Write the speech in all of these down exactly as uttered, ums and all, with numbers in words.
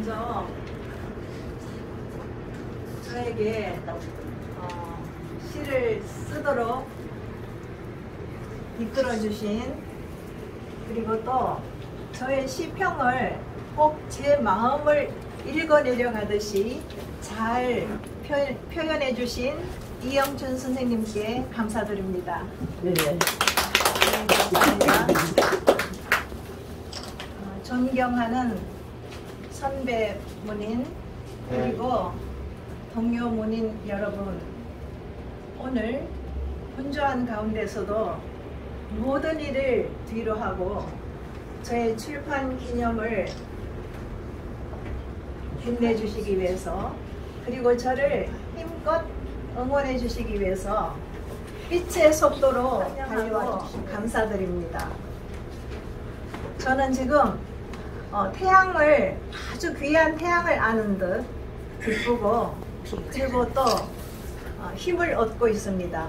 먼저 저에게 어, 시를 쓰도록 이끌어주신, 그리고 또 저의 시평을 꼭 제 마음을 읽어내려 가듯이 잘 표, 표현해 주신 이영춘 선생님께 감사드립니다. 네. 네, 감사합니다. 어, 존경하는 선배 문인 그리고 동료 문인 여러분, 오늘 분주한 가운데서도 모든 일을 뒤로 하고 저의 출판 기념을 빛내주시기 위해서, 그리고 저를 힘껏 응원해 주시기 위해서 빛의 속도로 달려 감사드립니다. 저는 지금 어, 태양을, 아주 귀한 태양을 아는 듯 기쁘고, 그리고 또 어, 힘을 얻고 있습니다.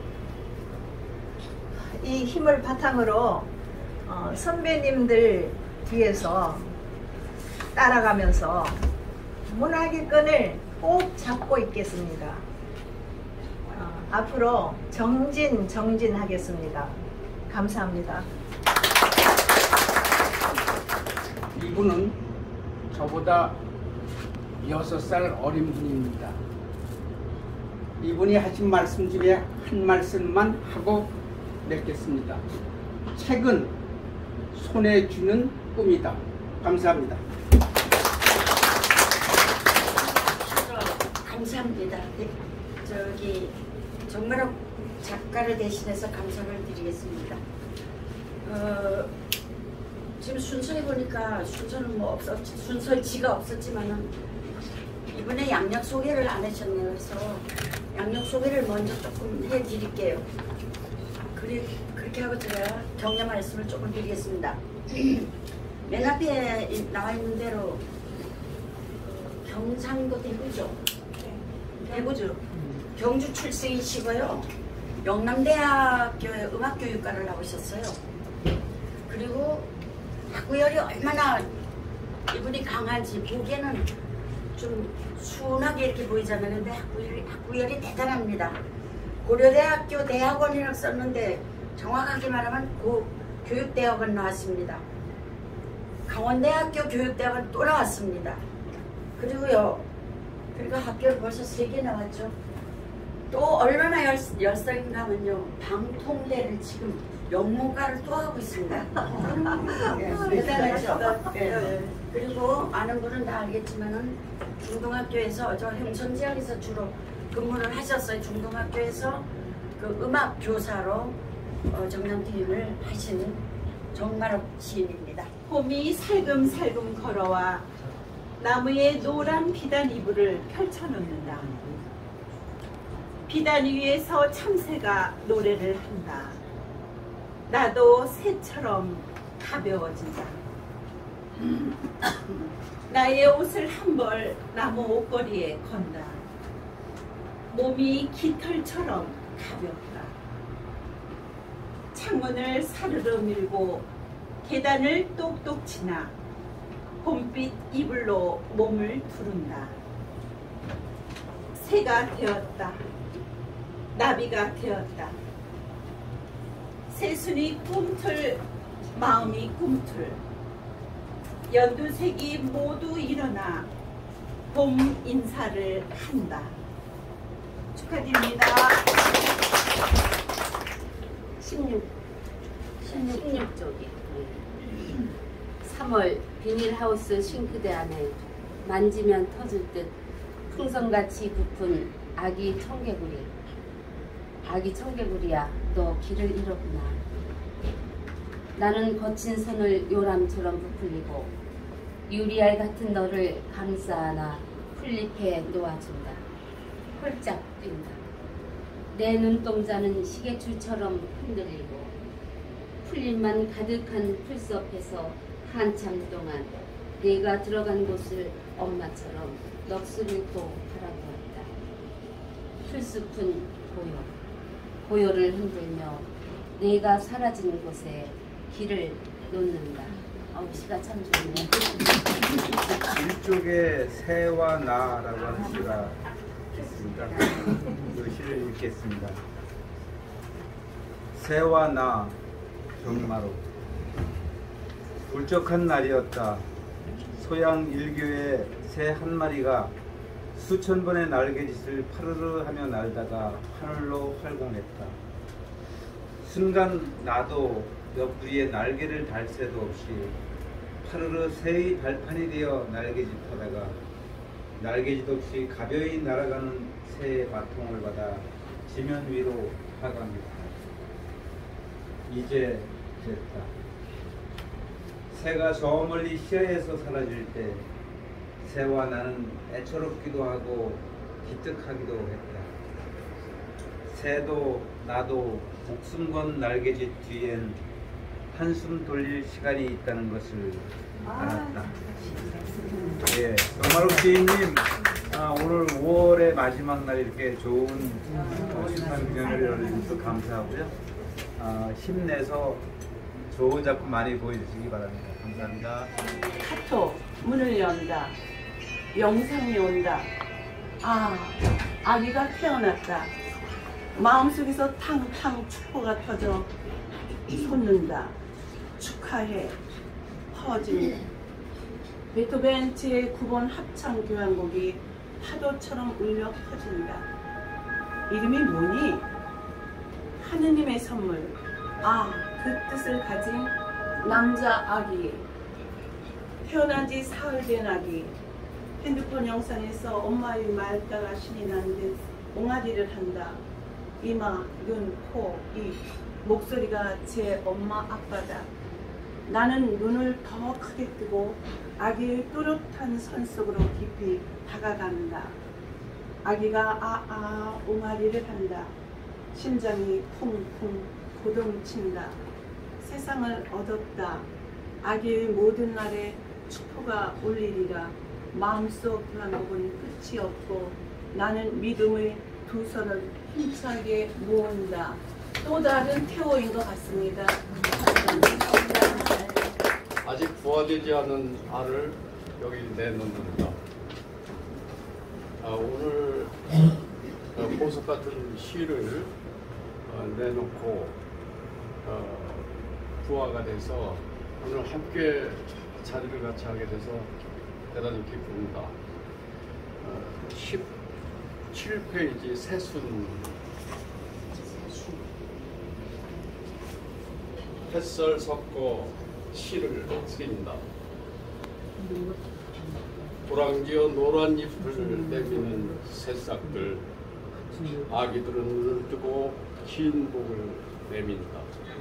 이 힘을 바탕으로 어, 선배님들 뒤에서 따라가면서 문학의 끈을 꼭 잡고 있겠습니다. 어, 앞으로 정진 정진하겠습니다. 감사합니다. 이분은 저보다 여섯 살 어린 분입니다. 이분이 하신 말씀 중에 한 말씀만 하고 맺겠습니다. 책은 손에 쥐는 꿈이다. 감사합니다. 감사합니다. 네, 저기 정말 작가를 대신해서 감사를 드리겠습니다. 어, 지금 순서에 보니까 순서는 뭐 없었, 순서지가 없었지만은 이번에 양력 소개를 안 하셨네요. 그래서 양력 소개를 먼저 조금 해드릴게요. 그리, 그렇게 하고 제가 격려 말씀을 조금 드리겠습니다. 맨 앞에 나와 있는 대로 경상도 대구죠. 대구죠. 경주 출생이시고요. 영남대학교의 음악교육과를 나오셨어요. 그리고 학구열이 얼마나 이분이 강한지 보기에는 좀 순하게 이렇게 보이잖아요. 근데 학구열이, 학구열이 대단합니다. 고려대학교 대학원이라고 썼는데 정확하게 말하면 고 교육대학원 나왔습니다. 강원대학교 교육대학원 또 나왔습니다. 그리고요, 그리고 학교를 벌써 세 개 나왔죠. 또 얼마나 열, 열성인가 하면요, 방통대를 지금 영문과를 또 하고 있습니다. 네, 대단하죠. 네. 그리고 아는 분은 다 알겠지만은 중등학교에서 저 행천지역에서 주로 근무를 하셨어요. 중등학교에서 그 음악 교사로 어, 정남퇴임을 하신 정말업 시인입니다. 봄이 살금살금 걸어와 나무에 노란 비단 이불을 펼쳐놓는다. 비단 위에서 참새가 노래를 한다. 나도 새처럼 가벼워진다. 나의 옷을 한 벌 나무 옷걸이에 건다. 몸이 깃털처럼 가볍다. 창문을 사르르 밀고 계단을 똑똑 지나 봄빛 이불로 몸을 두른다. 새가 되었다. 나비가 되었다. 새순이 꿈틀, 마음이 꿈틀. 연두색이 모두 일어나 봄 인사를 한다. 축하드립니다. 십육, 십육 쪽이 삼월 비닐하우스 싱크대 안에 만지면 터질 듯 풍선같이 부푼 아기 청개구리. 아기 청개구리야, 너 길을 잃었구나. 나는 거친 손을 요람처럼 부풀리고 유리알 같은 너를 감싸 안아 풀잎에 놓아준다. 홀짝 뛴다. 내 눈동자는 시계줄처럼 흔들리고 풀잎만 가득한 풀숲에서 한참 동안 내가 들어간 곳을 엄마처럼 넋을 고 바라보았다. 풀숲은 고요, 고요를 흔들며 내가 사라진 곳에 길을 놓는다. 어우, 시가 참 좋네요. 속에 새와 나라고 하는 시가 있습니다. 그 시를 읽겠습니다. 새와 나 병마로 울적한 날이었다. 소양 일교의 새 한 마리가 수천 번의 날개짓을 파르르 하며 날다가 하늘로 활공했다. 순간 나도 옆구리에 날개를 달 새도 없이 파르르 새의 발판이 되어 날개짓하다가 날개짓 없이 가벼이 날아가는 새의 바통을 받아 지면 위로 하강했다. 이제 됐다. 새가 저 멀리 시야에서 사라질 때 새와 나는 애처롭기도 하고 기특하기도 했다. 새도 나도 목숨 건 날개짓 뒤엔 한숨 돌릴 시간이 있다는 것을 알았다. 예, 정마록 시인님, 아, 오늘 오월의 마지막 날 이렇게 좋은 어, 출판 기념회를 열어주셔서 감사하고요. 아, 힘내서 좋은 작품 많이 보여주시기 바랍니다. 감사합니다. 카톡 문을 연다. 영상이 온다. 아, 아기가 태어났다. 마음속에서 탕탕 축포가 터져 솟는다. 축하해. 퍼진다. 베토벤 제구 번 합창 교향곡이 파도처럼 울려 퍼진다. 이름이 뭐니? 하느님의 선물. 아, 그 뜻을 가진 남자 아기. 태어난 지 사흘 된 아기. 핸드폰 영상에서 엄마의 말다가 신이 난 듯 옹알이를 한다. 이마, 눈, 코, 입, 목소리가 제 엄마 아빠다. 나는 눈을 더 크게 뜨고 아기의 또렷한 손 속으로 깊이 다가간다. 아기가 아아 옹알이를 한다. 심장이 쿵쿵 고동친다. 세상을 얻었다. 아기의 모든 날에 축포가 울리리라. 마음속 교향곡은 끝이 없고 나는 믿음의 두 손을 힘차게 모은다. 또 다른 태호인 것 같습니다. 아직 부화되지 않은 알을 여기 내놓는다. 아, 오늘 어, 보석 같은 시를 어, 내놓고 어, 부화가 돼서 오늘 함께 자리를 같이 하게 돼서 대단히 기쁩니다. 어, 십칠 페이지 새순. 햇살 섞어 시를 쓰인다. 도랑지어 노란 잎을 내미는 새싹들. 아기들은 눈을 뜨고 긴 목을 내민다.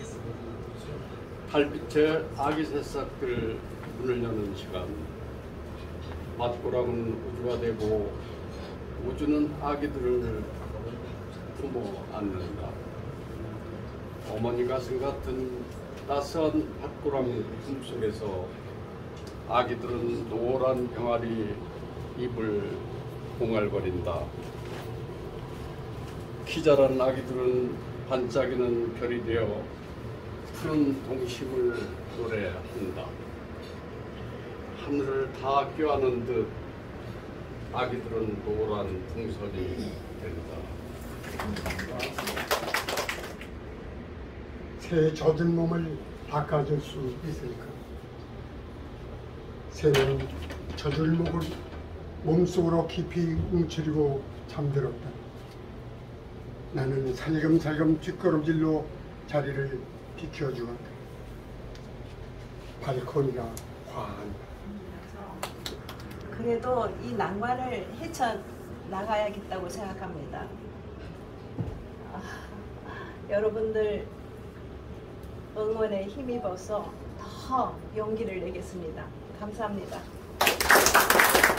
달빛에 아기 새싹들 문을 여는 시간. 맞고랑은 우주가 되고 우주는 아기들을 품어 안는다. 어머니 가슴 같은 따스한 밭고랑 품속에서 아기들은 노란 병아리 입을 공알거린다. 키 자란 아기들은 반짝이는 별이 되어 푸른 동심을 노래한다. 하늘을 다 껴안은 듯 아기들은 노란 풍선이 된다. 새의 젖은 몸을 닦아줄 수 있을까? 새는 젖을 목을 몸속으로 깊이 움츠리고 잠들었다. 나는 살금살금 뒷걸음질로 자리를 비켜주었다. 발코니가 환하다. 그래도 이 난관을 헤쳐 나가야겠다고 생각합니다. 아, 여러분들 응원에 힘입어서 더 용기를 내겠습니다. 감사합니다.